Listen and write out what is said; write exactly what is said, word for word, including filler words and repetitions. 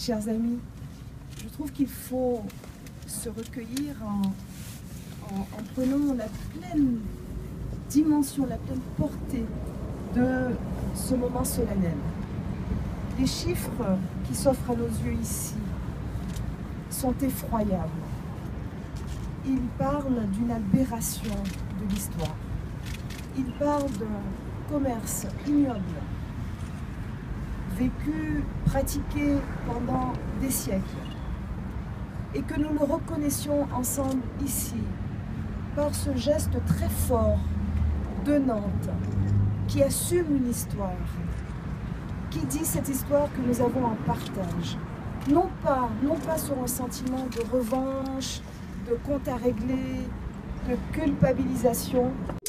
chers amis, je trouve qu'il faut se recueillir en, en, en prenant la pleine dimension, la pleine portée de ce moment solennel. Les chiffres qui s'offrent à nos yeux ici sont effroyables. Ils parlent d'une aberration de l'histoire. Ils parlent d'un commerce ignoble, vécu, pratiqué pendant des siècles, et que nous le reconnaissions ensemble ici, par ce geste très fort de Nantes, qui assume une histoire, qui dit cette histoire que nous avons en partage. Non pas, non pas sur un sentiment de revanche, de compte à régler, de culpabilisation,